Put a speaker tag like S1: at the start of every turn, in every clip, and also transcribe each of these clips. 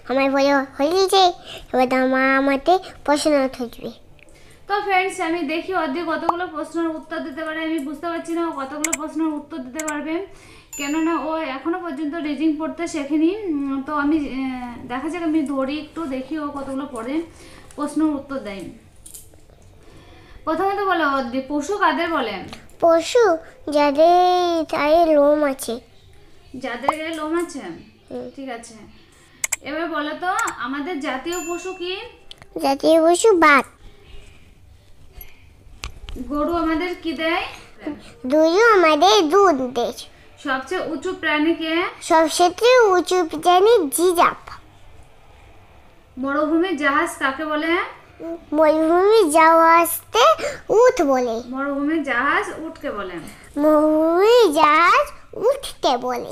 S1: আমার বলে হয়েছে, এবার তো মা আমাকে প্রশ্ন থাকবে।
S2: তো ফ্রেন্ডস, আমি দেখি অর্ধেক কতগুলো প্রশ্নের উত্তর দিতে পারে। আমি বুঝতে পারছি না ও কতগুলো প্রশ্নের উত্তর দিতে পারবে, কেননা ও এখনো পর্যন্ত রিডিং পড়তে শেখেনি। তো আমি দেখা যাক, আমি ধরি একটু দেখি ও কতগুলো পড়ে প্রশ্নের উত্তর দেয়। প্রথমত বলো অর্ধেক, পশু কাদের বলে?
S1: পশু যাদের গায়ে লোম আছে।
S2: যাদের গায়ে লোম আছে, ঠিক আছে। এবার বলো তো, আমাদের জাতীয় পশু কি?
S1: জাতীয় পশু বাঘ।
S2: গরু আমাদের কি দেয়?
S1: দুধও আমাদের দুধ দেয়।
S2: সবচেয়ে উঁচু প্রাণী কে?
S1: সবচেয়ে উঁচু প্রাণী জিরাফ।
S2: মরুভূমির জাহাজ কাকে বলে?
S1: মরুভূমি জাহাজকে উট বলে।
S2: মরুভূমির জাহাজ উটকে বলে।
S1: মরুভূমি জাহাজ উঠতে বলে।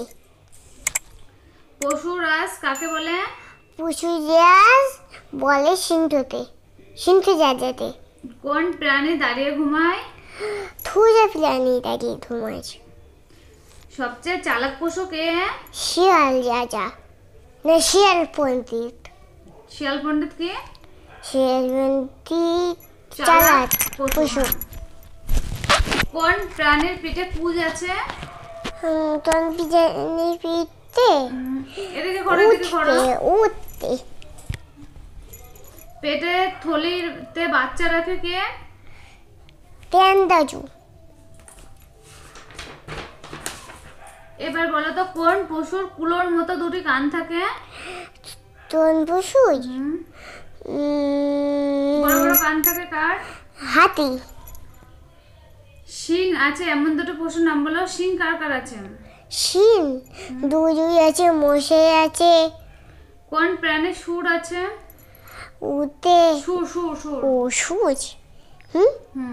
S2: পশুরাজ কাকে বলে?
S1: পশু জাহাজ বলে সিংহতে, সিংহ জাতিতে।
S2: কোন প্রাণী দাঁড়িয়ে ঘুমায়?
S1: থুজা প্রাণী দাঁড়িয়ে ঘুমায়।
S2: সবচেয়ে চালাক পশু কে?
S1: শিয়াল রাজা, না শিয়াল পণ্ডিত।
S2: শিয়াল পণ্ডিত কে?
S1: শিয়াল পণ্ডিত চালাক পশু।
S2: কোন প্রাণীর পিঠে কুজ আছে?
S1: কোন প্রাণীর পিঠে?
S2: এদিকে করো, এদিকে করো।
S1: উঠতে।
S2: পেটে থলিতে বাচ্চা রাখে কে?
S1: তেন্দাজু।
S2: এবার বলো তো, কোন পশুর কুলোর মতো দুটি কান থাকে?
S1: কোন পশু?
S2: বড় বড় কান থাকে কার?
S1: হাতি।
S2: শিং আছে এমন দুটো পশুর নাম বলো। শিং কার কার আছে?
S1: শিং দুই আছে, মশাই আছে।
S2: কোন প্রাণী সুর আছে?
S1: উতে
S2: সুর সুর সুর।
S1: ও সুচ।
S2: হুম,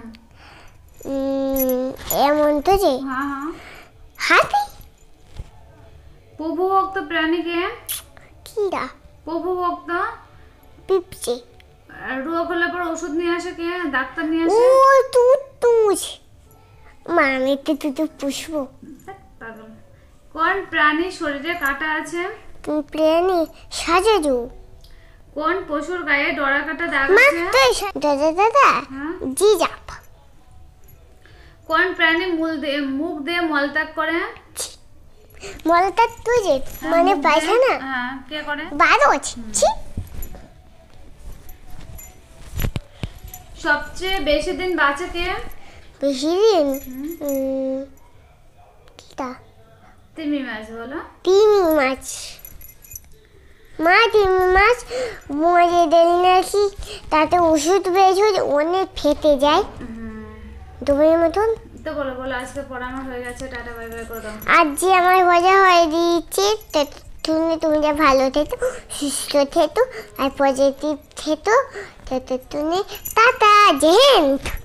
S1: এমন তো যে
S2: হ্যাঁ হ্যাঁ।
S1: হাতি।
S2: প্রভুভক্ত প্রাণী কে?
S1: কিরা?
S2: প্রভুভক্ত।
S1: পিপচে।
S2: রোগ হলে পর ওষুধ নিয়ে আসে কে? ডাক্তার নিয়ে
S1: ও
S2: আসে।
S1: তুতুজ। মামিতে তুতু পুষবো।
S2: পাগল। কোন প্রাণী শরীরে কাঁটা আছে?
S1: প্রাণী সাজাজু।
S2: কোন পশুর গায়ে ডরা কাটা দাগ আছে?
S1: দাদা দাদা
S2: হ্যাঁ।
S1: জিরাফ।
S2: কোন প্রাণী মুখ দিয়ে মলত্যাগ করে?
S1: মলটা তুই যে মানে
S2: মুখ দিয়ে-
S1: পায়খানা
S2: হ্যাঁ, কে করে?
S1: বারোজ।
S2: সবচেয়ে বেশি দিন বাঁচে কে?
S1: বেশি দিন কিটা?
S2: তিমি মাছ বলো।
S1: তিমি মাছ। মা তিমি মাছ মরে দিলি নাকি, তাতে ওষুধ বের অনেক ফেটে যায় দুপুরের মতন।
S2: তো বলো বলো, আজকে পড়ানো হয়ে গেছে, টাটা বাই বাই করে দাও।
S1: আজ যে আমার মজা হয়ে দিয়েছে, তুমি যা ভালো থেতো, সুস্থ থেতো আর পজিটিভ থেতো, তুমি টাটা জেহেন্ট।